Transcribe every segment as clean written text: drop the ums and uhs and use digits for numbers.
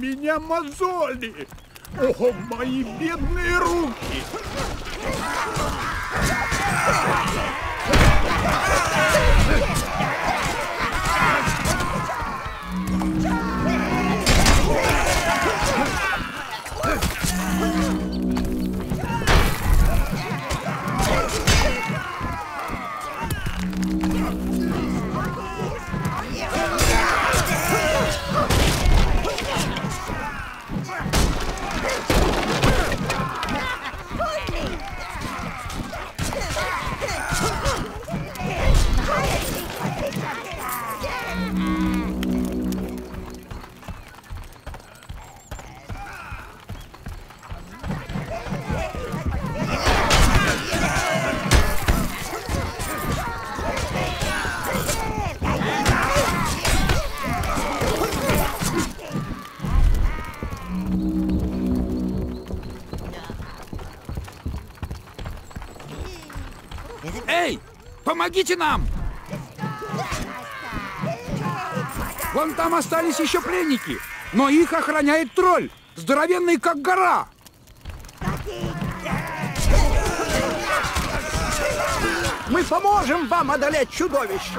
меня мозоли! О, мои бедные руки! Эй, помогите нам! Вон там остались еще пленники, но их охраняет тролль, здоровенный как гора. Мы поможем вам одолеть чудовище.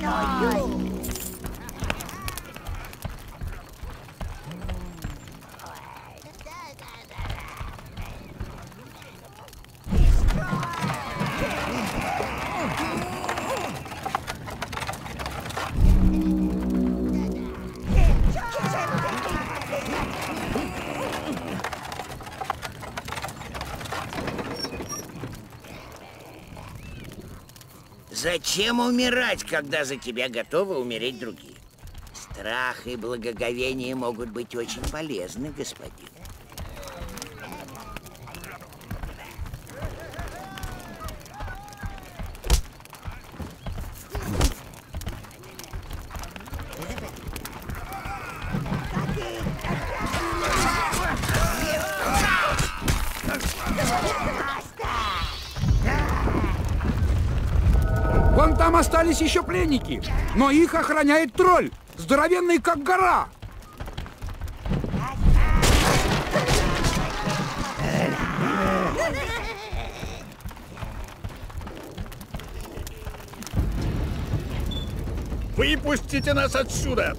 Зачем умирать, когда за тебя готовы умереть другие? Страх и благоговение могут быть очень полезны, господин. Вон там остались еще пленники, но их охраняет тролль, здоровенный как гора. Выпустите нас отсюда!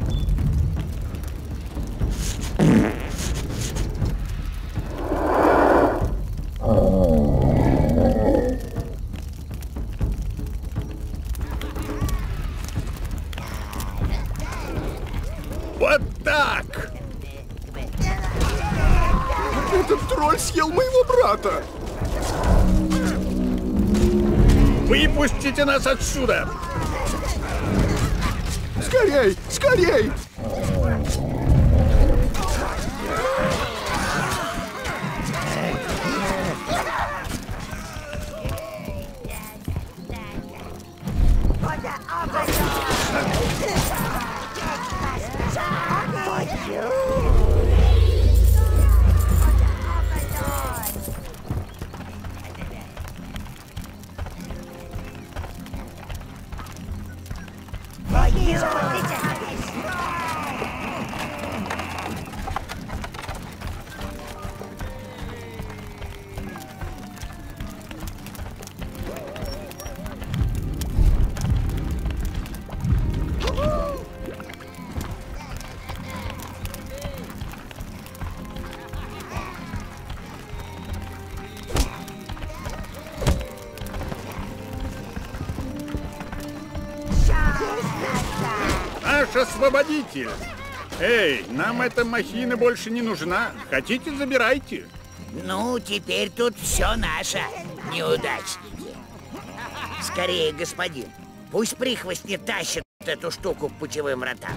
Вот так! Этот тролль съел моего брата. Выпустите нас отсюда! Скорей, скорей! Наш освободитель! Эй, нам эта махина больше не нужна. Хотите, забирайте. Ну, теперь тут все наше, неудачники. Скорее, господин, пусть прихвостни тащат эту штуку к путевым вратам.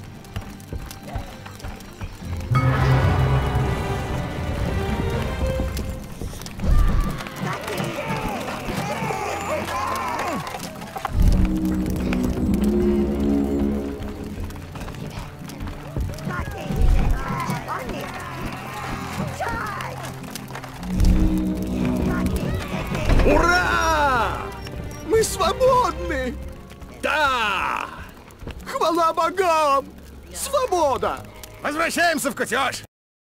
Ура! Мы свободны! Да! Хвала богам! Свобода! Возвращаемся в кутеж!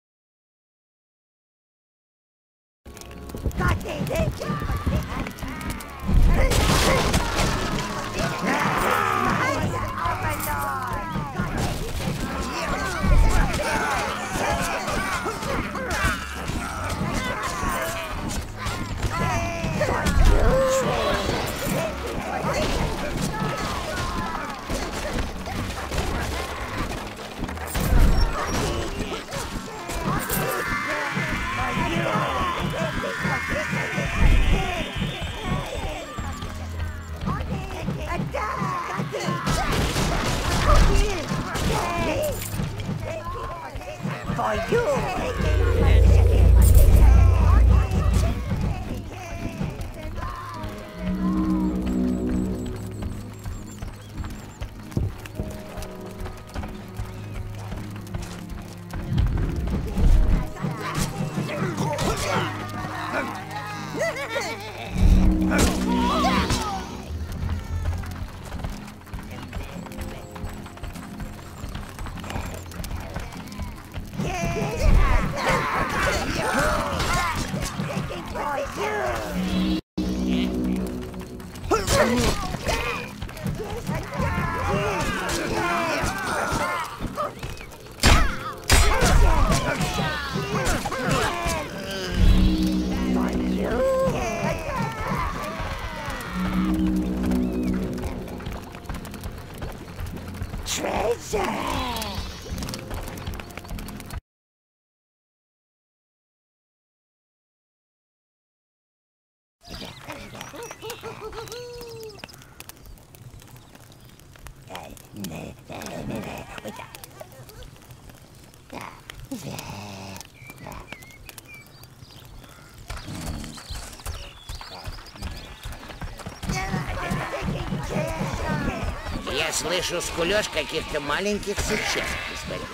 Я слышу скулёж каких-то маленьких существ, господин.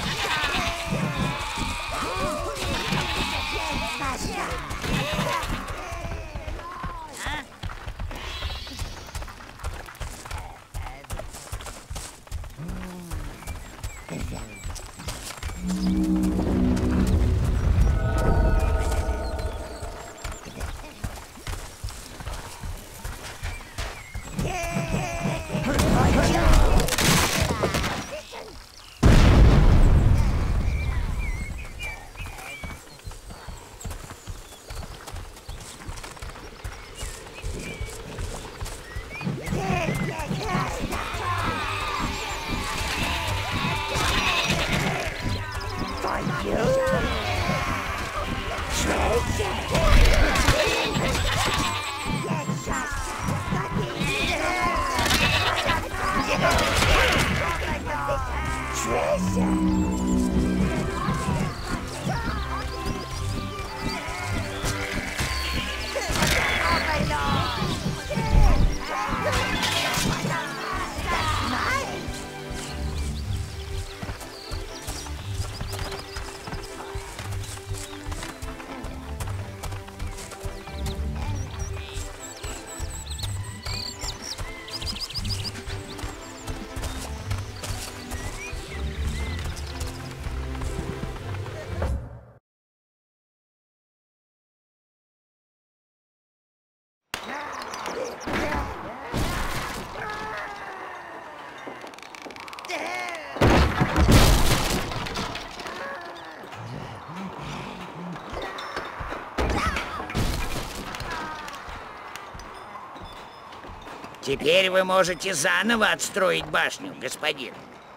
Теперь вы можете заново отстроить башню, господин.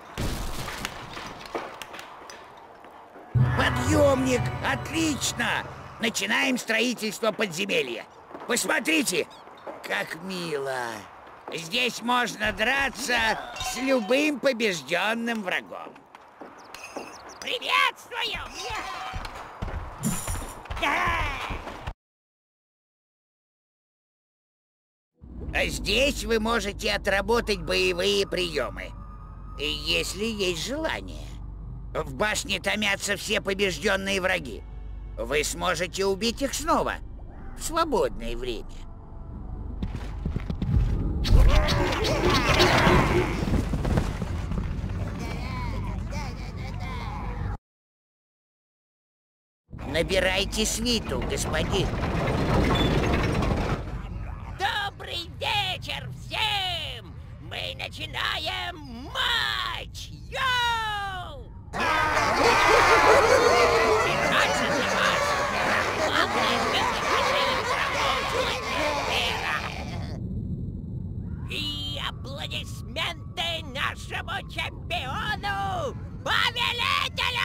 Подъемник! Отлично! Начинаем строительство подземелья. Посмотрите, как мило. Здесь можно драться с любым побежденным врагом. Приветствую! А здесь вы можете отработать боевые приемы, если есть желание. В башне томятся все побежденные враги. Вы сможете убить их снова в свободное время. Набирайте свиту, господин. Добрый вечер всем! Мы начинаем матч! Йоу! И аплодисменты нашему чемпиону, повелителю!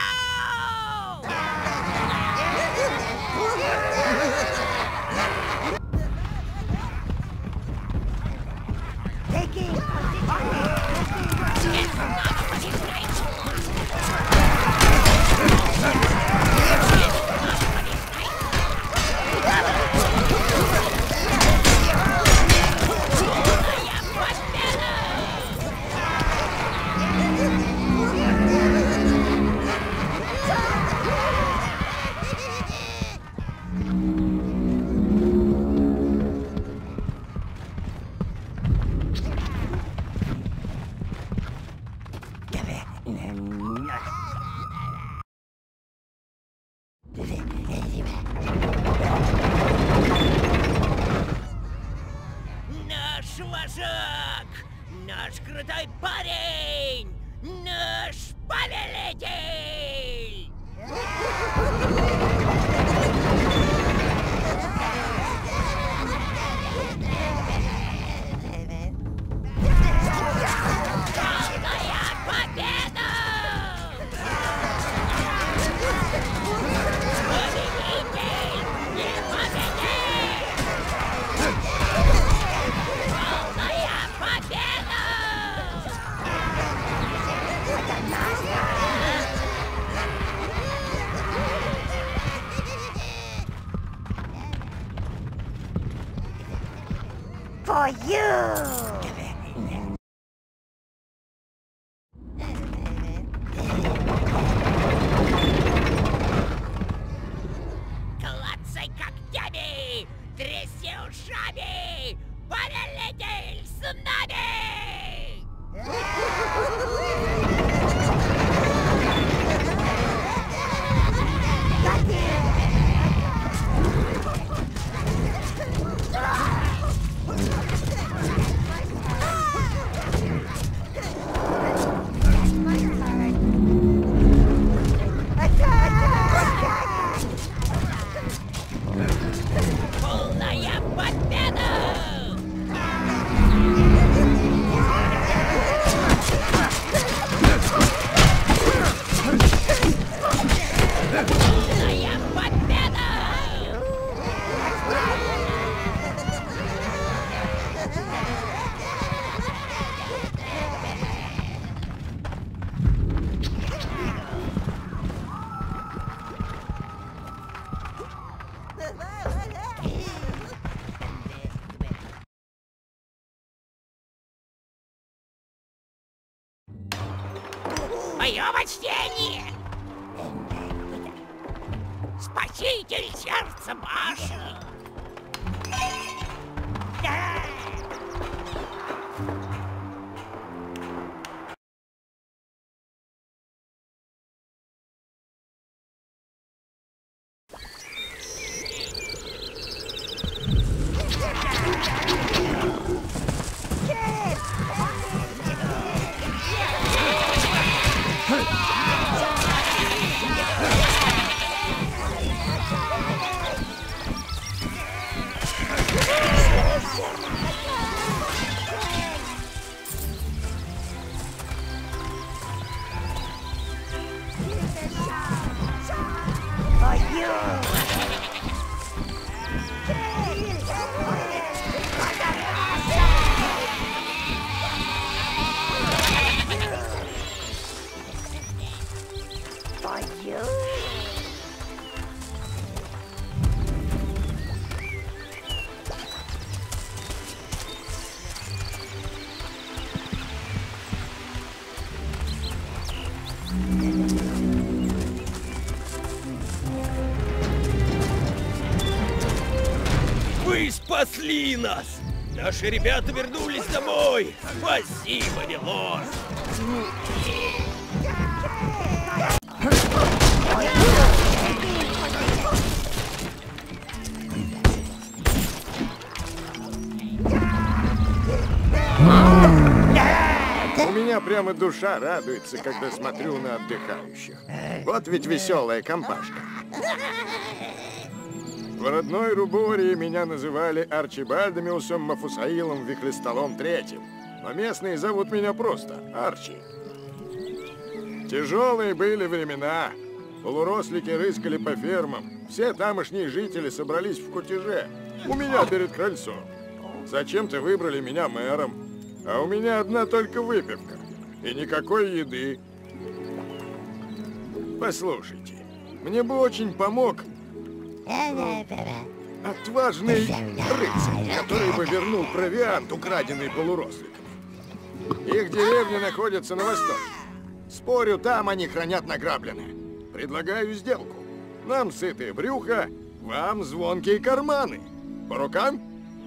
Наш вожак! Наш крутой парень! Наш повелитель! Полная победа! Победитель не победит! Полная победа! For you! Клацай когтями! Тряси ушами! Повелитель с нами! Полная победа! Полная победа! Мое почтение! Спаситель сердца башни! Да! For you! For you! Вы спасли нас! Наши ребята вернулись домой! Спасибо, милорд! меня прямо душа радуется, когда смотрю на отдыхающих. Вот ведь веселая компашка. В родной Рубории меня называли Арчибальдомиусом Мафусаилом Вихлестолом III, но местные зовут меня просто Арчи. Тяжелые были времена. Полурослики рыскали по фермам. Все тамошние жители собрались в кутеже. У меня перед крыльцом. Зачем-то выбрали меня мэром. А у меня одна только выпивка. И никакой еды. Послушайте, мне бы очень помог отважный рыцарь, который бы вернул провиант, украденный полуросликами. Их деревня находится на востоке. Спорю, там они хранят награбленное. Предлагаю сделку. Нам сытые брюха, вам звонкие карманы. По рукам?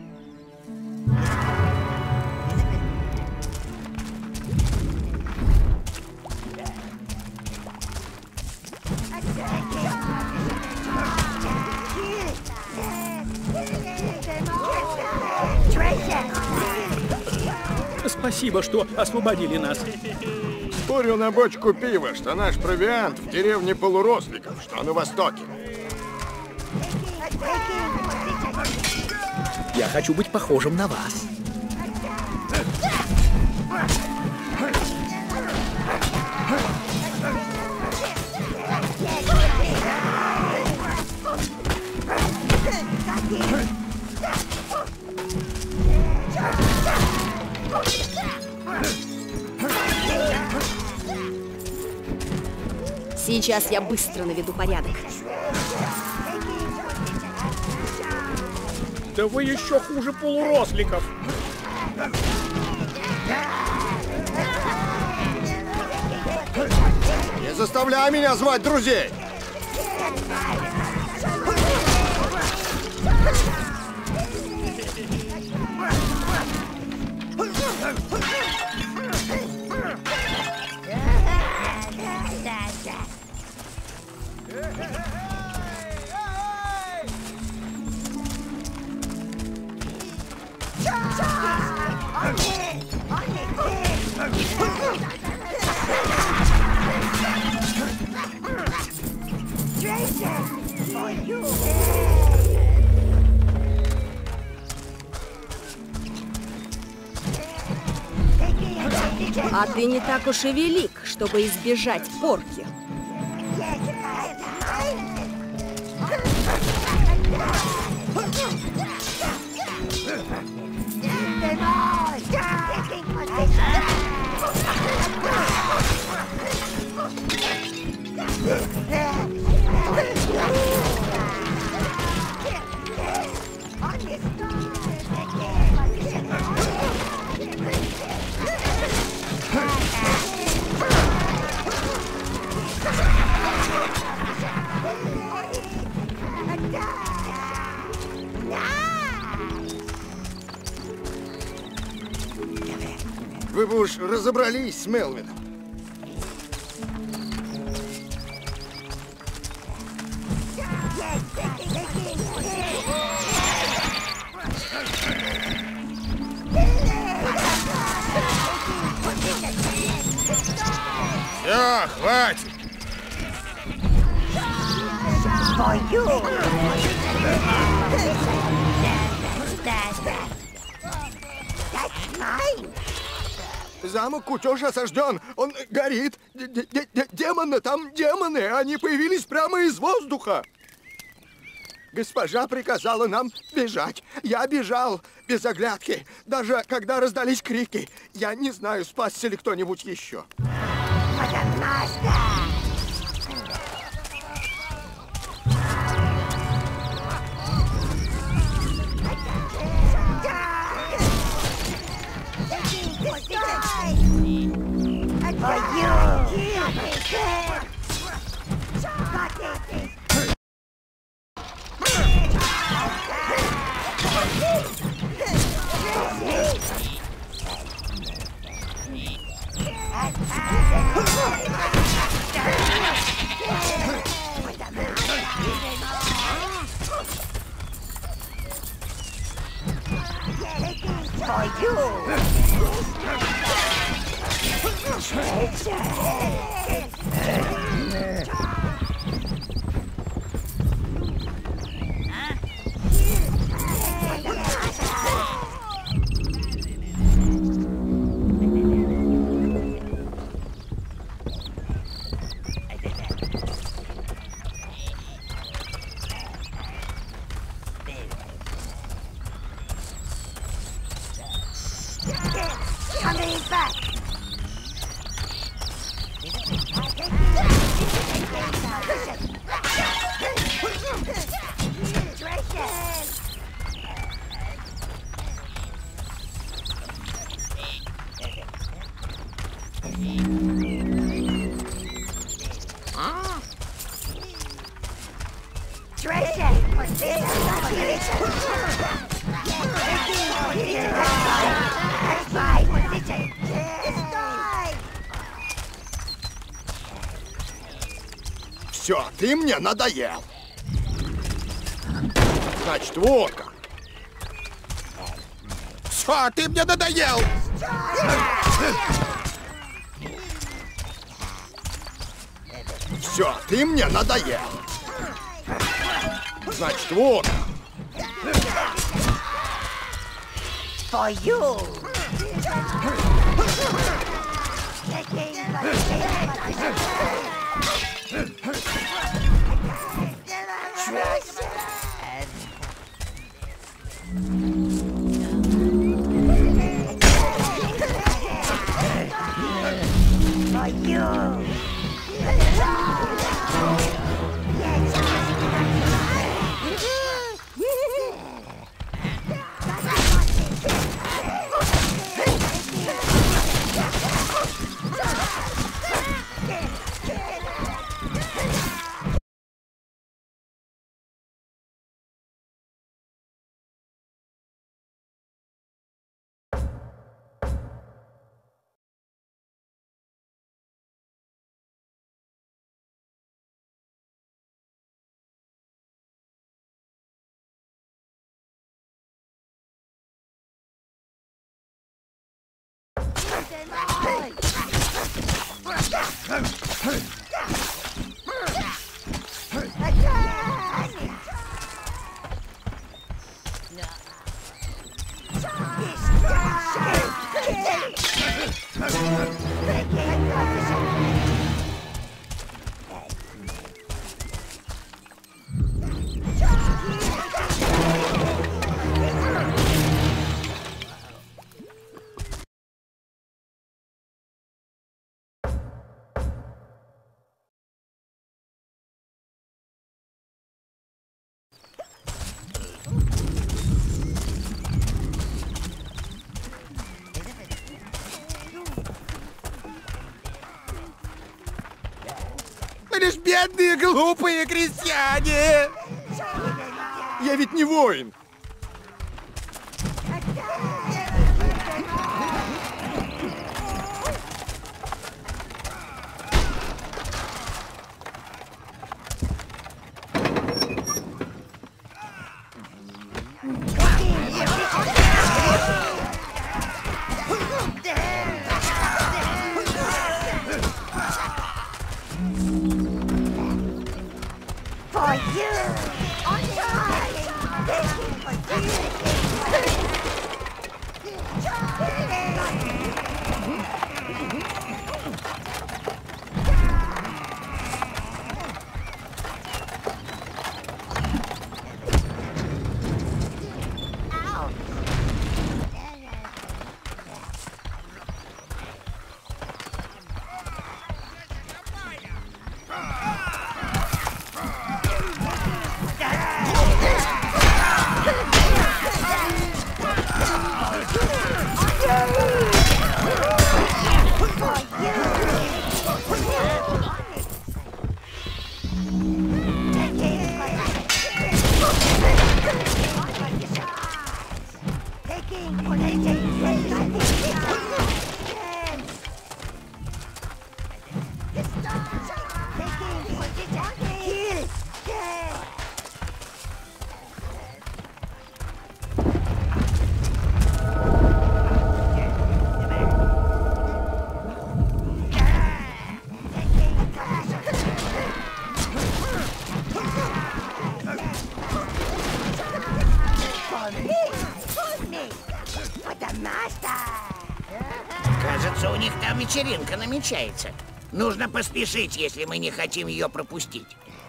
Спасибо, что освободили нас. Спорю на бочку пива, что наш провиант в деревне полуросликов, что на востоке. Я хочу быть похожим на вас. Сейчас я быстро наведу порядок. Да вы еще хуже полуросликов. Не заставляй меня звать друзей! А ты не так уж и велик, чтобы избежать порки. Вы бы уж разобрались с Мелвином. Все, хватит. Замок Кутеж осажден, он горит. Демоны, там демоны, они появились прямо из воздуха. Госпожа приказала нам бежать. Я бежал без оглядки, даже когда раздались крики. Я не знаю, спасся ли кто-нибудь еще. Coming back. Все, ты мне надоел. Значит, вот как. Все, ты мне надоел. Все, ты мне надоел. Значит, вот как. For you. For you. Лишь бедные глупые крестьяне. Я ведь не воин. For you. On time. Кажется, у них там вечеринка намечается. Нужно поспешить, если мы не хотим ее пропустить.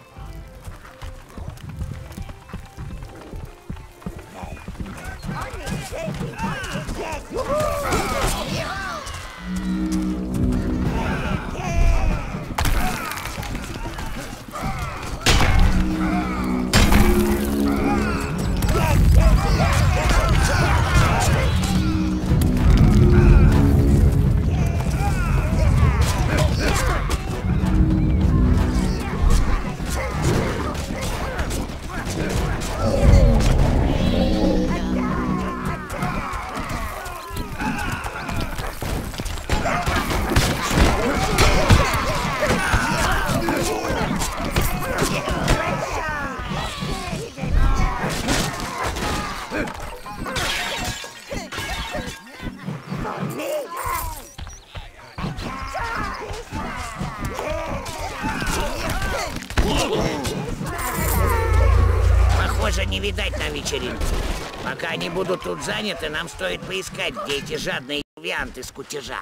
Похоже, не видать нам вечеринки. Пока они будут тут заняты, нам стоит поискать, где эти жадные вианты с кутежа.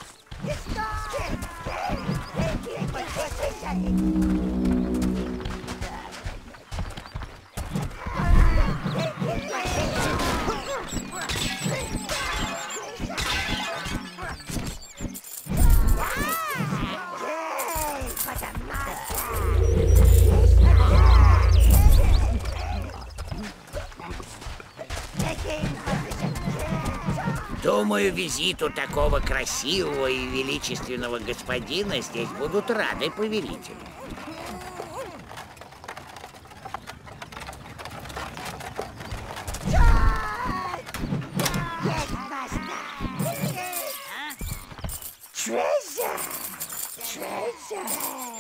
Думаю, визиту такого красивого и величественного господина здесь будут рады повелители. Treasure! Treasure!